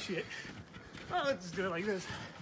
shit. Well, let's just do it like this.